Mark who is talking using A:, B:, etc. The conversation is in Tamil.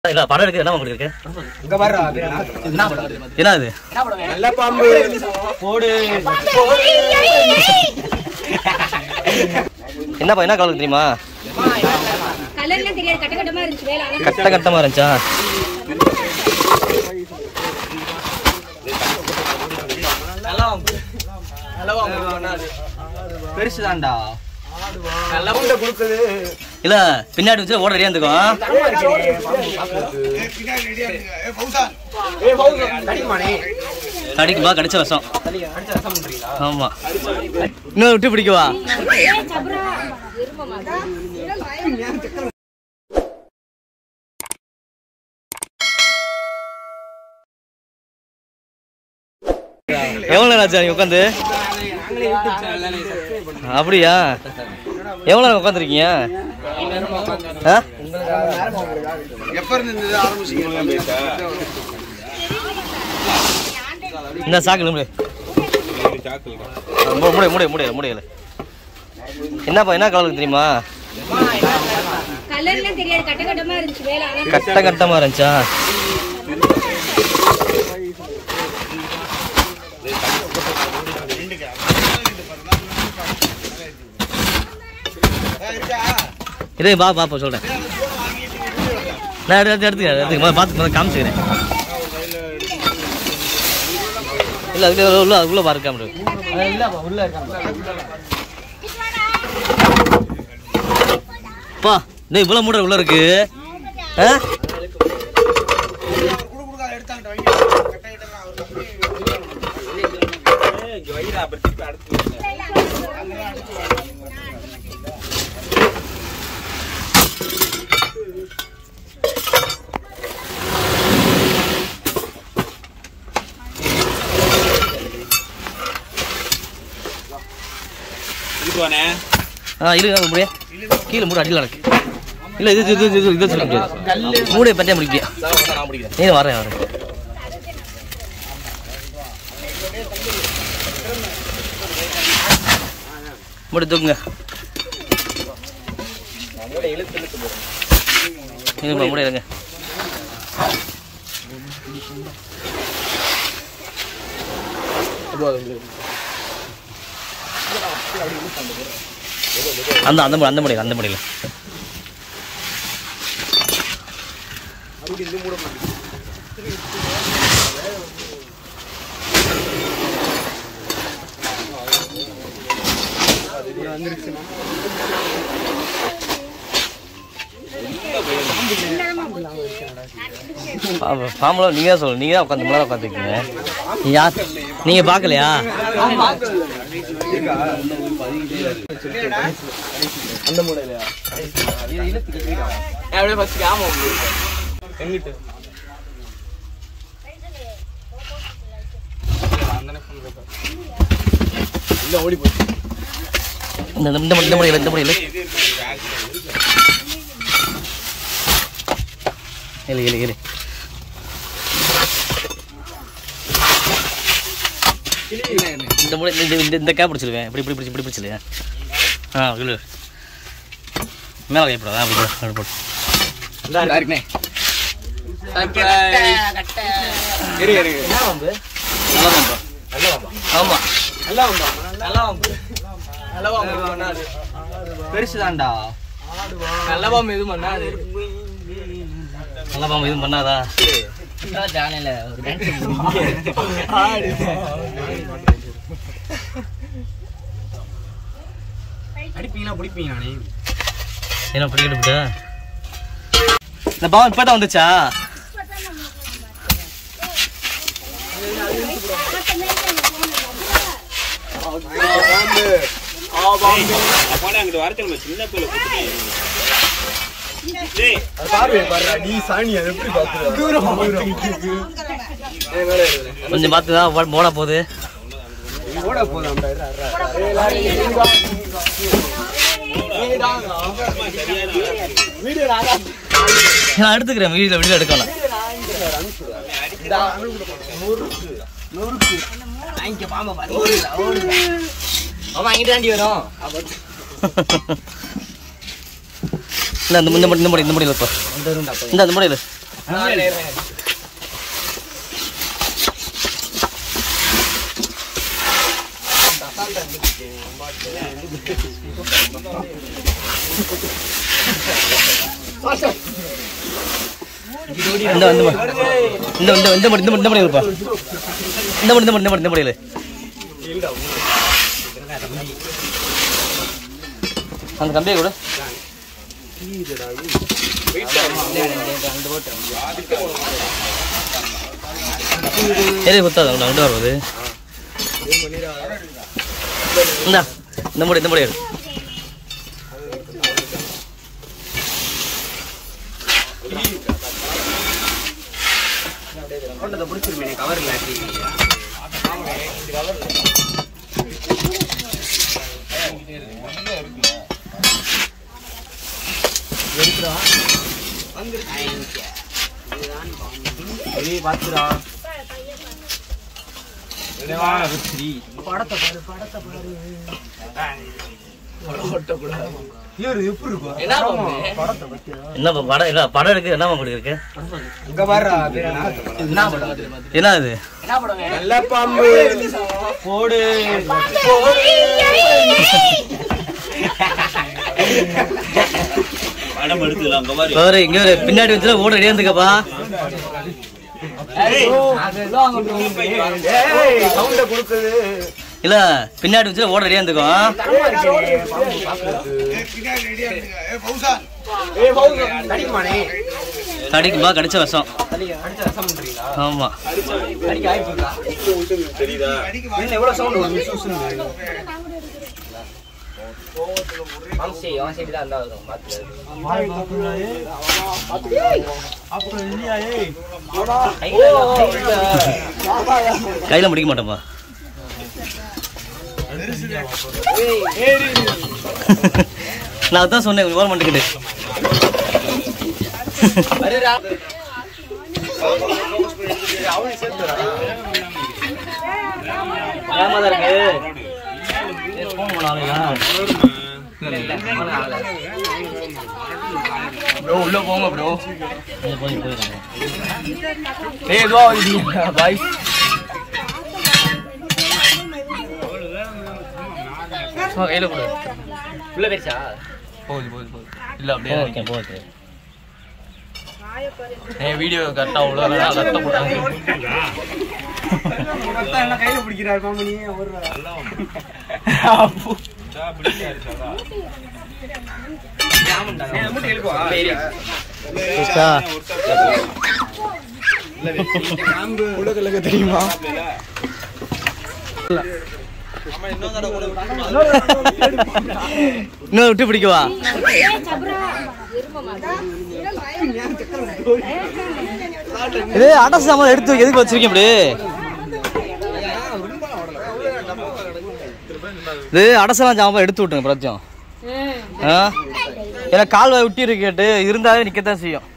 A: இல்ல படம் எடுக்க என்ன பண்ணிருக்கு இங்க வர்றா என்ன படம் என்னது நல்ல பாம்பு போடு என்னப்பா என்ன கலர் தெரியுமா
B: கலர்லாம் தெரியாது கட்ட கட்டமா இருந்துச்சு வேலை
A: கட்ட கட்டமா இருந்துச்சா நல்லா பெருசுதான்டா நல்லா உண்ட குடுக்குது இல்ல பின்னாடி வச்சு ஓட ரெடியா இருந்துக்கோ கடிக்குமா கடிச்ச விஷம் ஆமா இன்னும் விட்டு பிடிக்குவா எவ்வளவு நேரம் ஆச்சு நீங்க உட்காந்து அப்படியா எவ்வளவு நேரம் உட்காந்துருக்கீங்க இந்த சாக்கு முடியல என்னப்பா என்ன கலர் தெரியுமா
B: கலர்லாம் தெரியாது கட்ட கட்டமா இருந்துச்சு வேலை
A: கட்ட கட்டமா இருந்துச்சா இதே பாப்பா சொல்றேன் நான் எடுத்துக்க பார்த்து காமிச்சுக்கிறேன் இல்ல அதுக்கு உள்ள பாருக்க பா டேய் இவ்வளவு மூட உள்ள இருக்கு கீழே மூட அடியில் நடக்கு இல்ல இது சொல்ல முடியாது மூடைய பற்றியா முடிக்க நீ வரேன் மூடி தூக்குங்க மூட இருங்க அந்த முடியல பாம்பளோ நீங்க தான் சொல்லு நீங்க தான் உட்காந்து மேல உட்காந்துருக்கீங்க யார் நீங்க பாக்கலையா அந்த மூடையிலயா அப்படியே ஃபர்ஸ்ட் ஆமா எங்கிட்டு இல்ல ஓடி போச்சு இந்த முடியல இல்ல இந்த கே பிடிச்சிருவேன் இப்படி பிடிச்சிருங்க இல்லை மேலே கைப்படாதா அப்படி போட்டு பெருசுதான்டா நல்ல பாம்பு எதுவும் பண்ணாது நல்ல பாம்பு எதுவும் பண்ணாதா ஜாலியில ஒரு அடிப்பீங்களா பிடிப்பீங்க என்ன பிடிக்கிட்டு இந்த பாம்பு இப்பதான் வந்துச்சா கொஞ்சம் பார்த்துதான் போட போகுது நான் எடுத்துக்கிறேன் வீடியோ எடுக்கலாம் இந்த முடியல இந்த முடியல அந்த கம்பியை கூட குத்தாது அங்கிட்டு வருவது இந்த முடி எடு படம் இருக்கு என்ன படம் இருக்கு என்ன இது பாம்பு போடு இங்க பின்னாடி வச்சு ஓட ரெடியா இருந்துக்கப்பா இல்ல பின்னாடி வச்சு ஓட ரெடியா இருந்துக்கோ கடிக்குமா கடிச்ச விஷம் ஆமா கையில முடிக்க மாட்டோம்பா நான் அதான் சொன்னேன் கவர்மெண்ட்டுக்கிட்ட உள்ள போங்க ப்ரோ பாய் கையில கொடு உள்ள பேசா போகுது இல்ல அப்படியே போகுது வீடியோ கரெக்டா உள்ள கரெக்டா போட்டாங்க கையில பிடிக்கிறாரு மாமணி தெரியுமா இன்னும் விட்டு பிடிக்கவா இது அடசு சாமான் எடுத்து எதுக்கு வச்சிருக்கேன் இப்படி இது அடசெல்லாம் சாமான் எடுத்து விட்டுங்க பிரச்சம் ஏன்னா கால்வாய் விட்டி இருக்கு கேட்டு இருந்தாலே நிக்கத்தான் செய்யும்